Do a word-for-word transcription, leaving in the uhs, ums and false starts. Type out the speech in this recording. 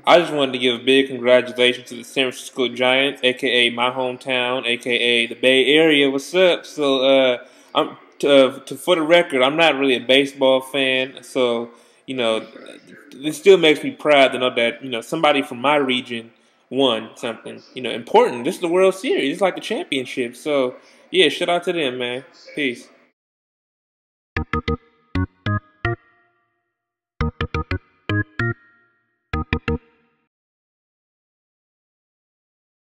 I just wanted to give a big congratulations to the San Francisco Giants, aka my hometown, aka the Bay Area. What's up? So, uh, I'm to, uh, to for the record, I'm not really a baseball fan, so you know, it still makes me proud to know that you know somebody from my region won something you know important. This is the World Series. It's like the championship. So, yeah, shout out to them, man. Peace.